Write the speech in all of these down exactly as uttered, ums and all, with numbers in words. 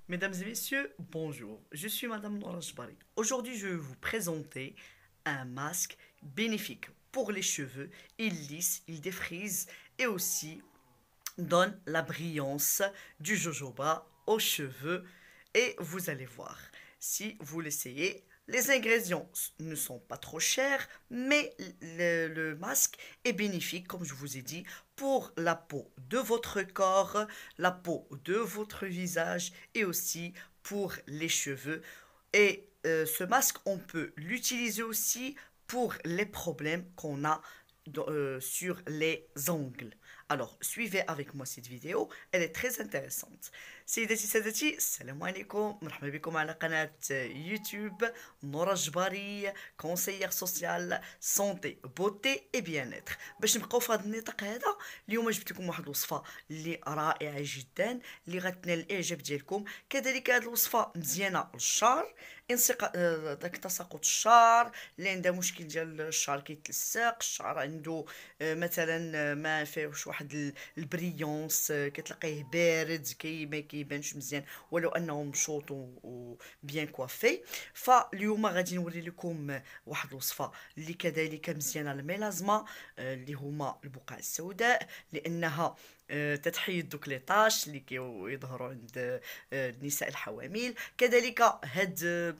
Mesdames et messieurs, bonjour. Je suis Madame Nora Jbari. Aujourd'hui, je vais vous présenter un masque bénéfique pour les cheveux. Il lisse, il défrise et aussi donne la brillance du jojoba aux cheveux. Et vous allez voir, si vous l'essayez, les ingrédients ne sont pas trop chers, mais le, le masque est bénéfique, comme je vous ai dit, pour la peau de votre corps, la peau de votre visage et aussi pour les cheveux. Et euh, ce masque, on peut l'utiliser aussi pour les problèmes qu'on a euh, sur les ongles. Alors, suivez avec moi cette vidéo, elle est très intéressante. سيداتي سادتي السلام عليكم مرحبا بكم على قناة يوتيوب نورا الجباري كونسيير سوسيال سونتي بوتي اي بيان اتر. باش نبقاو في هذا النطاق هذا اليوم جبت لكم واحد الوصفه اللي رائعه جدا اللي غتنال الاعجاب ديالكم. كذلك هذه الوصفه مزيانه للشعر انسق داك تساقط الشعر اللي عنده مشكل ديال الشعر كيتلصق الشعر عنده مثلا ما فيهوش واحد البريونس كتلقيه بارد كي ما كيبانش مزيان ولو انه مشوط وبيان كوافي. فاليوم غادي نوري لكم واحد الوصفه اللي كذلك مزيانه للميلازما اللي هما البقع السوداء لانها تتحيد دوك لي طاش اللي كيظهروا عند النساء الحوامل. كذلك هاد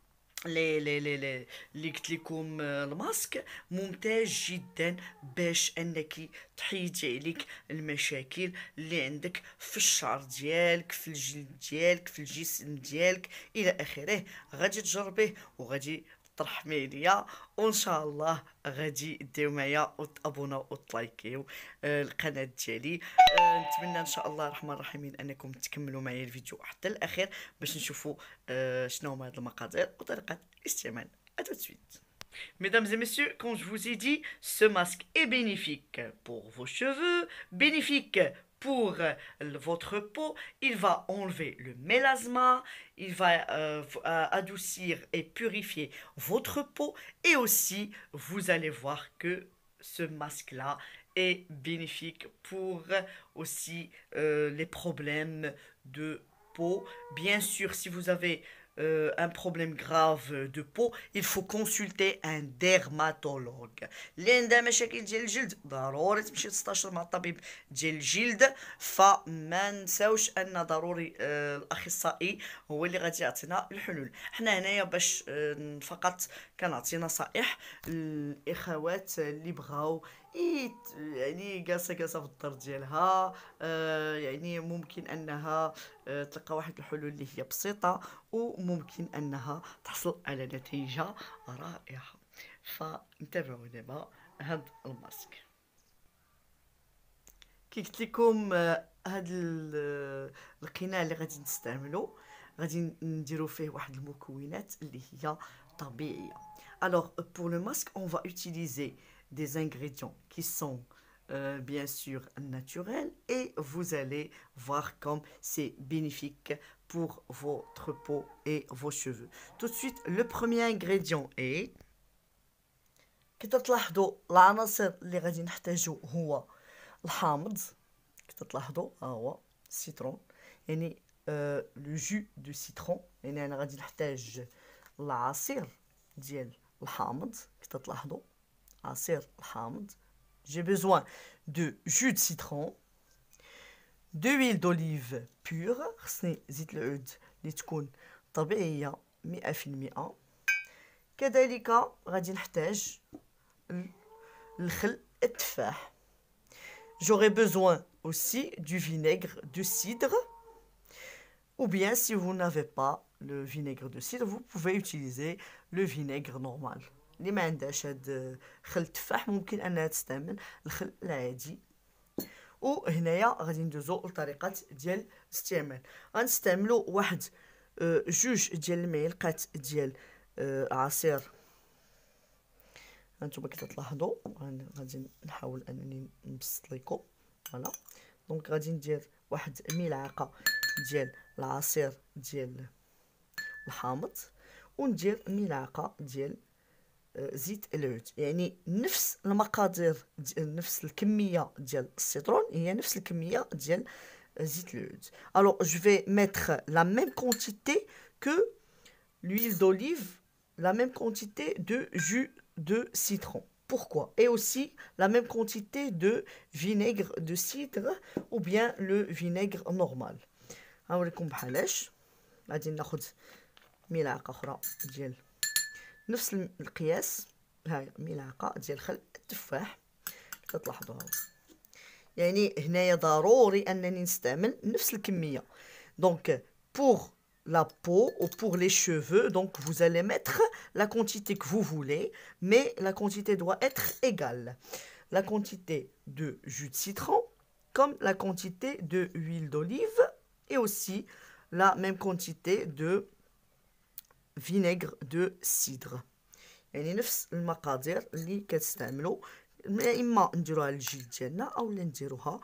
لي لي لي لي اللي قلت لكم الماسك ممتاز جدا باش انك تحيدي عليك المشاكل اللي عندك في الشعر ديالك في الجلد ديالك في الجسم ديالك الى اخره. غادي تجربيه وغادي ترحمي ليا وان شاء الله غادي ديروا معايا وتابوناو وتلايكيو القناه ديالي. أه نتمنى ان شاء الله الرحمن الرحيم انكم تكملوا معايا الفيديو حتى الاخير باش نشوفوا أه شنو هما هاد المقادير وطريقه الاستعمال. À tout de suite. Mesdames et messieurs, comme je vous ai dit, ce masque est bénéfique pour vos cheveux, bénéfique pour euh, votre peau. Il va enlever le mélasma, il va euh, adoucir et purifier votre peau. Et aussi, vous allez voir que ce masque-là est bénéfique pour aussi euh, les problèmes de peau. Bien sûr, si vous avez Euh, un problème grave de peau, il faut consulter un dermatologue. اللي عندها مشاكل ديال الجلد ضروري تمشي تستشير مع الطبيب ديال الجلد. فما نساوش ان ضروري آه الاخصائي هو اللي غادي يعطينا الحلول. حنا هنايا باش آه فقط كنعطي نصائح الاخوات اللي بغاو يعني جالسه جالسه في الدار ديالها. آه يعني ممكن انها آه تلقى واحد الحلول اللي هي بسيطه وممكن انها تحصل على نتيجه رائعه. فنتابعوا دابا هاد الماسك. كي قلت لكم هاد القناع اللي غادي نستعملو غادي نديرو فيه واحد المكونات اللي هي طبيعيه. Alors pour le masque on va utiliser des ingrédients qui sont euh, bien sûr naturels et vous allez voir comme c'est bénéfique pour votre peau et vos cheveux. Tout de suite le premier ingrédient est كي تلاحظوا العناصر اللي غادي نحتاجو هو الحامض. كي تلاحظوا ها هو السيترون يعني آه لو جو دو سيترون يعني انا غادي نحتاج العصير ديال الحامض. كي تلاحظوا عصير الحامض. J'ai besoin de jus de citron, d'huile d'olive pure. خصني زيت العود اللي تكون طبيعية مئة في المئة. كذلك غادي نحتاج الخل التفاح. J'aurai besoin aussi du vinaigre de cidre. Ou bien si vous n'avez pas le vinaigre de cidre, vous pouvez utiliser le vinaigre normal. اللي ما عندهاش هاد خل التفاح ممكن انها تستعمل الخل العادي. وهنايا غادي ندوزو لطريقه ديال الاستعمال. غنستعملو واحد أه جوج ديال المعلقات ديال أه عصير. هانتوما كي تلاحظوا غادي نحاول انني نبسط لكم فوالا. دونك غادي ندير واحد ملعقه ديال العصير ديال الحامض وندير ملعقه ديال زيت العود يعني نفس المقادير نفس الكميه ديال السيترون هي نفس الكميه ديال زيت العود. Alors je vais mettre la même quantité que l'huile d'olive, la même quantité de jus de citron. Pourquoi? Et aussi la même quantité de vinaigre de cidre ou bien le vinaigre normal. هنوريكم بحالاش. غادي ناخذ ملعقه اخرى ديال نفس القياس. هاي ملعقه ديال خل التفاح كتلاحظوها. يعني هنايا ضروري انني نستعمل نفس الكميه. دونك pour la peau ou pour les cheveux, donc vous allez mettre la quantité que vous voulez, mais la quantité doit être égale. La quantité de jus de citron comme la quantité de huile d'olive et aussi la même quantité de vinaigre de cidre. يعني نفس المقادير اللي كتستعملوا، اما نديروها للجلد ديالنا او نديروها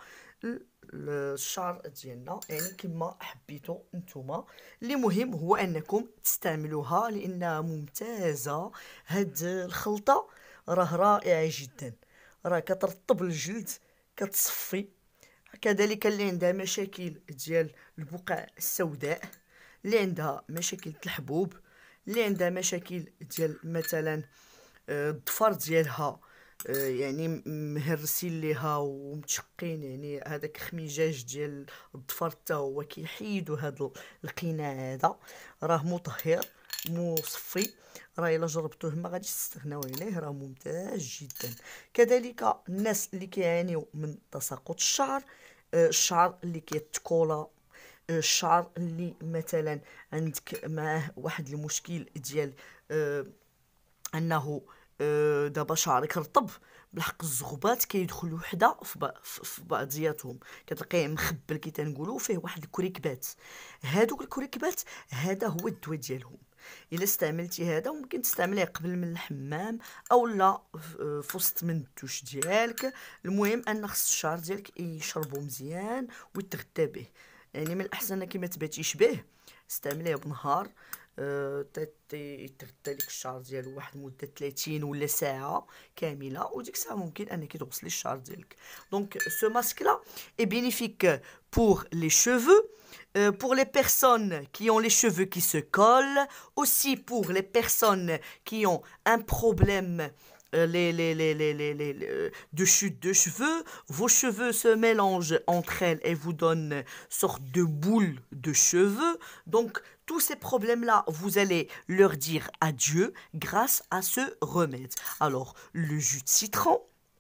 الشعر ديالنا، يعني كما حبيتوا نتوما. اللي مهم هو انكم تستعملوها لانها ممتازه. هاد الخلطه راه رائعه جدا، راه كترطب الجلد، كتصفي. كذلك اللي عندها مشاكل ديال البقع السوداء، اللي عندها مشاكل الحبوب، اللي عندها مشاكل ديال مثلا الضفر ديالها يعني مهرسين ليها ومتشقين، يعني هذاك خميجاج ديال الضفر حتى هو كيحيدوا هذا القناع. هذا راه مطهر مصفي، راه الا جربتوه ما غاديش تستغناو عليه، راه ممتاز جدا. كذلك الناس اللي كيعانيو من تساقط الشعر، الشعر اللي كيتكولا، الشعر اللي مثلا عندك معاه واحد المشكل ديال آه انه آه دابا شعرك رطب، بالحق الزغبات كيدخلوا وحده في بعضياتهم، كتلقيه مخبل كي تنقولوا فيه واحد الكريكبات. هادوك الكريكبات هذا هو الدواء ديالهم. الا استعملتي هذا ممكن تستعمليه قبل من الحمام او لا في وسط من الدوش ديالك. المهم ان خص الشعر ديالك يشربو مزيان ويتغذى به. يعني من الاحسن انك ما تباتيش به، استعمليه بنهار أه يتغذى لك الشعر ديالو واحد مده ثلاثين ولا ساعه كامله، وديك الساعه ممكن انك تغسلي الشعر ديالك. دونك سو ماسك لا est bénéfique pour les cheveux, euh, pour les personnes qui ont les cheveux qui se collent, aussi pour les personnes qui ont un problème Les, les, les, les, les, les, les, de chute de cheveux. Vos cheveux se mélangent entre elles et vous donnent une sorte de boule de cheveux. Donc, tous ces problèmes-là, vous allez leur dire adieu grâce à ce remède. Alors, le jus de citron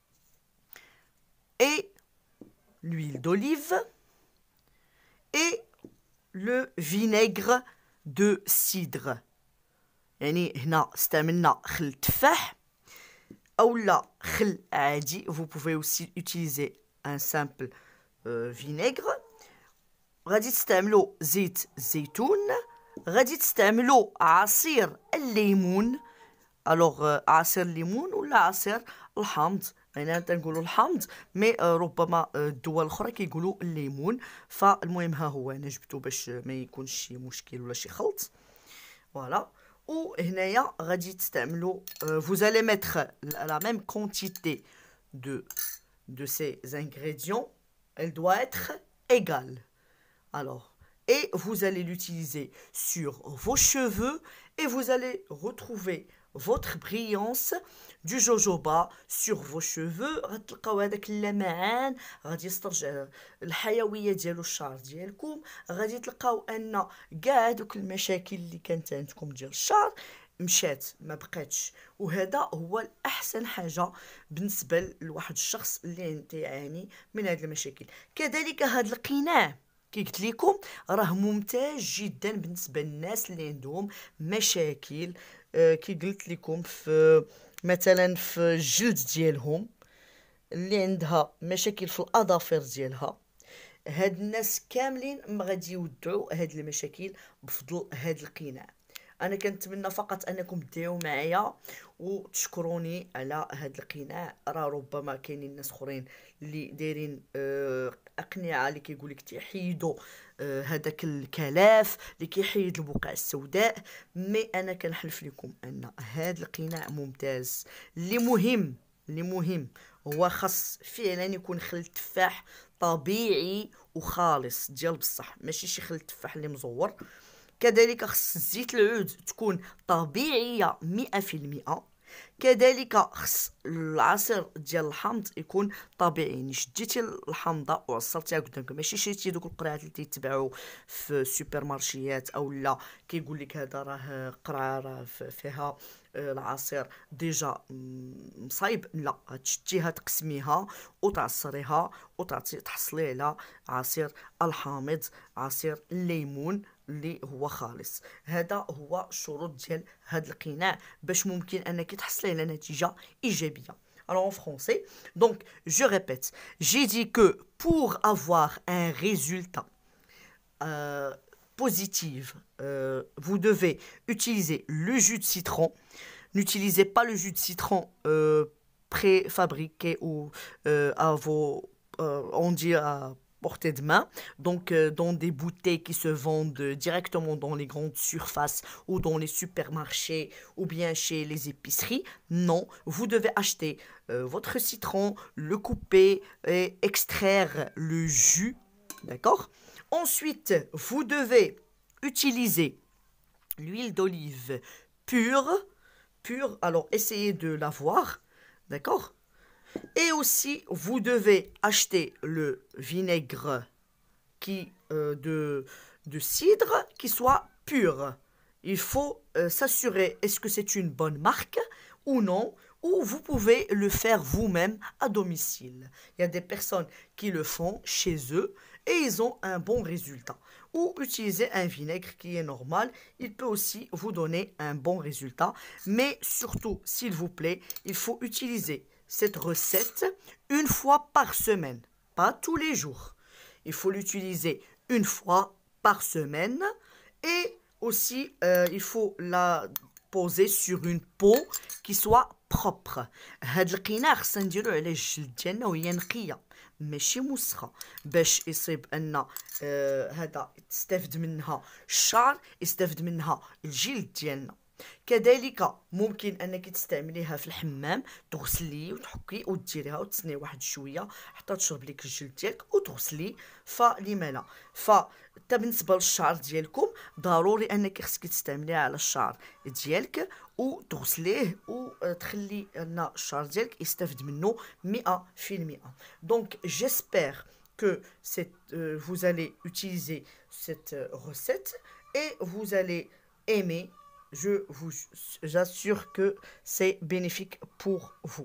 et l'huile d'olive et le vinaigre de cidre. يعني هنا استعملنا خل التفاح ou la khil adi. Vous pouvez aussi utiliser un simple euh, vinaigre. غادي تستعملوا زيت زيتون، غادي تستعملوا عصير الليمون. الوغ عصير الليمون ولا عصير الحامض، يعني تنقولوا الحامض مي ربما الدول الاخرى كيقولوا الليمون. فالمهم ها هو انا جبتو باش ما يكونش شي مشكل ولا شي خلط. فوالا. Ou هنايا غادي تستعملوا vous allez mettre la même quantité de de ces ingrédients, elle doit être égale. Alors, et vous allez l'utiliser sur vos cheveux et vous allez retrouver votre brillance du jojoba sur vos cheveux. غتلقاو هذاك اللمعان، غادي يسترجع الحيويه ديالو الشعر ديالكم. غادي تلقاو ان كاع دوك المشاكل اللي كانت عندكم ديال الشعر مشات ما بقاتش. وهذا هو الاحسن حاجه بالنسبه لواحد الشخص اللي يعاني من هذه المشاكل. كذلك هذا القناع كي قلت لكم راه ممتاز جدا بالنسبه للناس اللي عندهم مشاكل آه كي قلت لكم في مثلا في الجلد ديالهم، اللي عندها مشاكل في الاظافر ديالها. هاد الناس كاملين ما غادي يودعوا هاد المشاكل بفضل هاد القناع. انا كنتمنى فقط انكم تدعيو معايا وتشكروني على هاد القناع. راه ربما كاينين ناس اخرين اللي دايرين اقنعه اللي كيقول لك تيحيدوا هذاك الكلاف اللي كيحيد البقع السوداء، مي انا كنحلف لكم ان هاد القناع ممتاز. اللي مهم اللي مهم هو خاص فعلا يكون خل التفاح طبيعي وخالص ديال بصح ماشي شي خل التفاح اللي مزور. كذلك خص زيت العود تكون طبيعيه مئة في المئة. كذلك خص العصير ديال الحامض يكون طبيعي، يعني شديتي الحامضه وعصرتيها قدامك، ماشي شريتي دوك القرعات اللي تيتباعوا في السوبر مارشيات او لا كيقول لك هذا راه قرعه راه فيها العصير ديجا مصايب. لا، تشديها تقسميها وتعصريها وتعطي تحصلي على عصير الحامض، عصير الليمون اللي هو خالص. هذا هو الشروط ديال هذا القناع باش ممكن انك تحصلي على نتيجه ايجابيه. Alors en français, donc je répète, j'ai dit que pour avoir un résultat euh, positif, euh, vous devez utiliser le jus de citron. N'utilisez pas le jus de citron euh, préfabriqué ou euh, à vos, euh, on dit à portée de main, donc euh, dans des bouteilles qui se vendent directement dans les grandes surfaces ou dans les supermarchés ou bien chez les épiceries. Non, vous devez acheter euh, votre citron, le couper et extraire le jus, d'accord? Ensuite, vous devez utiliser l'huile d'olive pure, pure, alors essayez de l'avoir, d'accord? Et aussi, vous devez acheter le vinaigre qui, euh, de, de cidre qui soit pur. Il faut euh, s'assurer est-ce que c'est une bonne marque ou non, ou vous pouvez le faire vous-même à domicile. Il y a des personnes qui le font chez eux et ils ont un bon résultat. Ou utiliser un vinaigre qui est normal, il peut aussi vous donner un bon résultat. Mais surtout, s'il vous plaît, il faut utiliser cette recette une fois par semaine, pas tous les jours. Il faut l'utiliser une fois par semaine et aussi euh, il faut la poser sur une peau qui soit propre. هاد القناع خصنا نديرو على الجلد ديالنا وهي نقيه ماشي موسخه باش يصيب ان آه هذا تستافد منها الشعر، يستافد منها الجلد ديالنا. كذلك ممكن انك تستعمليها في الحمام، تغسلي وتحكي وديريها وتسني واحد شويه حتى تشرب لك الجلد ديالك وتغسلي. فلما لا؟ فحتى بالنسبه للشعر ديالكم ضروري انك خصك تستعمليها على الشعر ديالك وتغسليه وتخلي ان الشعر ديالك يستافد منه مئة في المئة. دونك j'espère que cette, euh, vous allez utiliser cette recette et vous allez aimer. Je vous j'assure que c'est bénéfique pour vous.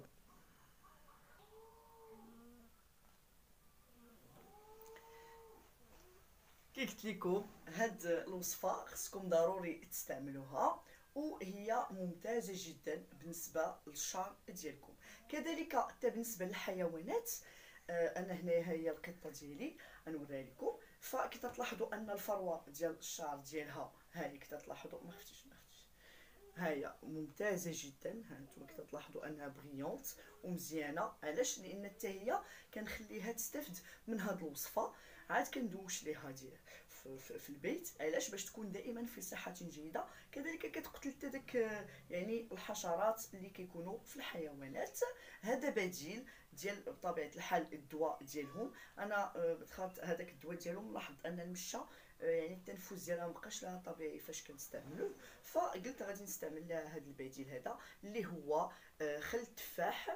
كي قلت لكم هاد الوصفه خصكم ضروري تستعملوها وهي ممتازه جدا بالنسبه للشعر ديالكم. كذلك حتى بالنسبه للحيوانات، آه انا هنايا هي القطه ديالي غنوريها لكم. فكي تلاحظوا ان الفروه ديال الشعر ديالها هاي كي تلاحظوا ما خفتيش ما خفتيش هاي ممتازه جدا. ها انتم كي تلاحظوا انها بريونت ومزيانه. علاش؟ لان حتى هي كنخليها تستافد من هاد الوصفه. عاد كندوش ليها ديال في, في, في البيت. علاش؟ باش تكون دائما في صحه جيده. كذلك كتقتل حتى داك يعني الحشرات اللي كيكونوا في الحيوانات. هذا بديل ديال بطبيعه الحال الدواء ديالهم. انا دخلت هذاك الدواء ديالهم لاحظت ان المشة يعني التنفس ديالها مبقاش لها طبيعي فاش كنستعملوه. فقلت غادي نستعمل لها هذا البديل هذا اللي هو خل التفاح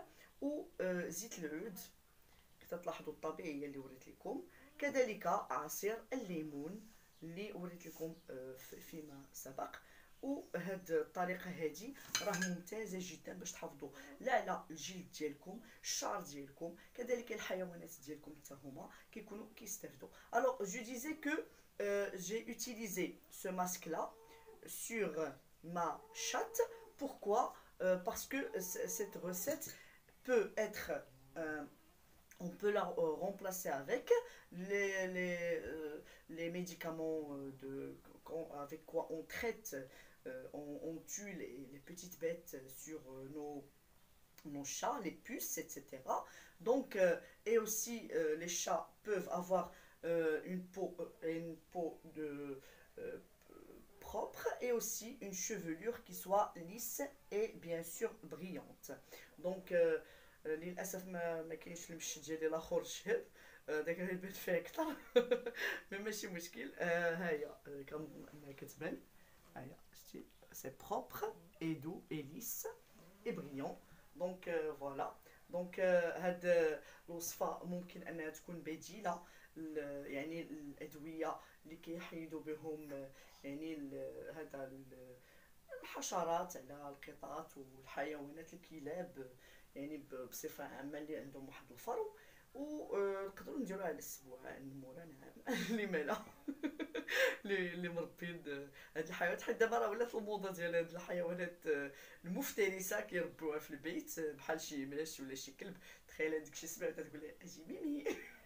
وزيت العود كتلاحظوا الطبيعيه اللي وريت لكم. كذلك عصير الليمون اللي وريت لكم فيما سبق. وهاد الطريقه هذه راه ممتازه جدا باش تحافظوا لا على الجلد ديالكم، الشعر ديالكم، كذلك الحيوانات ديالكم حتى هما كيكونوا كيستافدوا. alors je disais que euh, j'ai utilisé ce masque là sur ma chatte. Pourquoi? euh, parce que cette recette peut être euh, on peut la euh, remplacer avec les, les, euh, les médicaments de, avec quoi on traite, euh, on, on tue les, les petites bêtes sur euh, nos, nos chats, les puces, et cetera. Donc, euh, et aussi euh, les chats peuvent avoir euh, une peau, euh, une peau de, euh, propre et aussi une chevelure qui soit lisse et bien sûr brillante. Donc, euh, للاسف ما ما كاينش المشي ديالي الاخر شهب. آه، داك اللي يبان فيه اكثر. مي ماشي مشكل. آه، ها هي آه، كنظن انها كتبان. ها هي شتي سي بروبر اي دو اي ليس اي بريون. دونك فوالا. دونك هاد آه، الوصفه ممكن انها تكون بديله ل- يعني الادويه اللي كيحيدوا بهم آه، يعني ال- هذا ال- الحشرات على القطط والحيوانات الكلاب، يعني ب- بصفة عامة اللي عندهم واحد الفرو. ونقدروا نديروها على السبوعين مورا نعام. لما لا. اللي اللي مربين د- هاد الحيوانات، حيت دابا راه ولات الموضه ديال هاد الحيوانات آه، المفترسه كيربوها في البيت، آه، بحال شي ماش ولا شي كلب. تخيل هذيك شي سمعتها تقول لها اجي ميمي.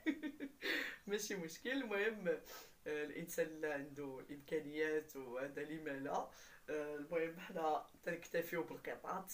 ماشي مشكل. المهم آه، الانسان اللي عنده الامكانيات وهذا لما لا. آه، المهم حنا تنكتفيو بالقطط.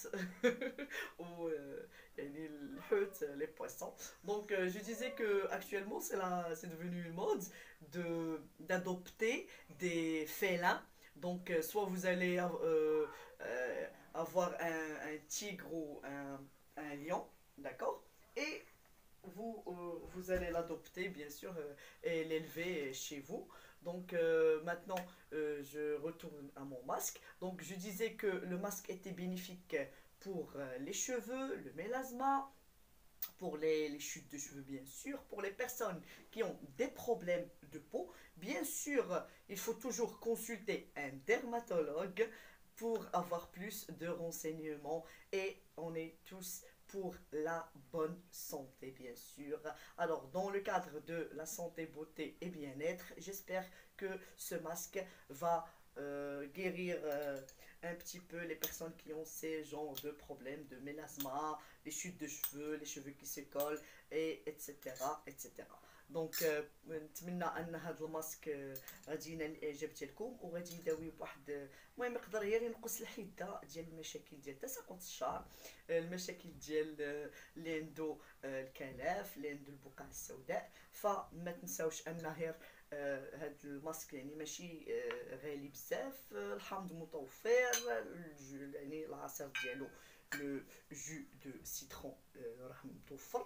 و آه، يعني الحوت لي بوissons. Donc euh, je disais que actuellement c'est la c'est devenu une mode de d'adopter des félins. Donc euh, soit vous allez euh, euh, avoir un, un tigre ou un, un lion, d'accord? Et vous, euh, vous allez l'adopter, bien sûr, euh, et l'élever chez vous. Donc euh, maintenant, euh, je retourne à mon masque. Donc je disais que le masque était bénéfique pour euh, les cheveux, le mélasma, pour les, les chutes de cheveux, bien sûr, pour les personnes qui ont des problèmes de peau. Bien sûr, il faut toujours consulter un dermatologue pour avoir plus de renseignements, et on est tous pour la bonne santé, bien sûr. Alors, dans le cadre de la santé, beauté et bien-être, j'espère que ce masque va euh, guérir euh, un petit peu les personnes qui ont ces genres de problèmes de mélasma, les chutes de cheveux, les cheveux qui se collent, et etc etc. دونك آه، نتمنى ان هذا الماسك آه، غادي ينال الاعجاب ديالكم، وغادي يداوي بواحد آه، المهم يقدر غير ينقص الحده ديال المشاكل ديال تساقط الشعر، آه، المشاكل ديال آه، اللي عنده آه، الكلاف، اللي عنده البقع السوداء. فما تنساوش ان غير آه، هاد الماسك يعني ماشي آه، غالي بزاف، آه، الحامض متوفر، الج- يعني العصير ديالو لو جو دو سيترون آه، راه متوفر.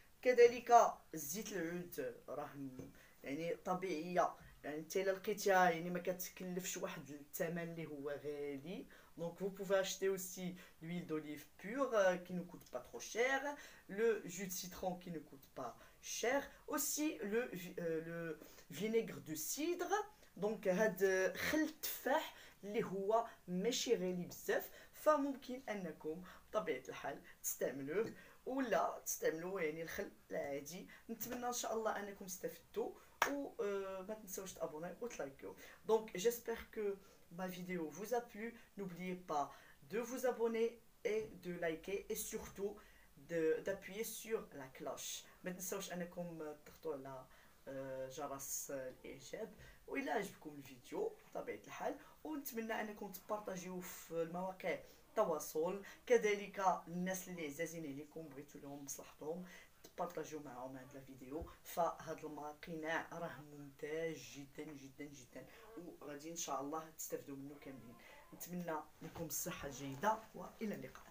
كذلك زيت العود راه م- يعني طبيعيه، يعني انت الا لقيتيها يعني ما كتكلفش واحد الثمن اللي هو غالي. Donc vous pouvez acheter aussi l'huile d'olive pure euh, qui ne coûte pas trop cher, le jus de citron qui ne coûte pas cher, aussi le, vi- euh, le vinaigre de cidre. دونك هاد خل التفاح اللي هو ماشي غالي بزاف، فممكن انكم بطبيعه الحال تستعملوه، ولا تستعملوا يعني الخل العادي. نتمنى ان شاء الله انكم استفدتوا، وما تنسوش تابوناو وتلايكيو. دونك j'espère que ma vidéo vous a plu. N'oubliez pas de vous abonner et de liker, et surtout de- d'appuyer sur la cloche. ما تنسوش انكم تضغطوا على آه، جرس الاعجاب، والى عجبكم الفيديو بطبيعه الحال. ونتمنى انكم تبارطاجيوه في المواقع التواصل، كذلك الناس اللي عزازين عليكم بغيتوا لهم مصلحتهم تبارطاجيو معهم هاد الفيديو. فهاد القناع راه ممتاز جدا جدا جدا، وغادي ان شاء الله تستافدوا منه كاملين. نتمنى لكم الصحه الجيده، والى اللقاء.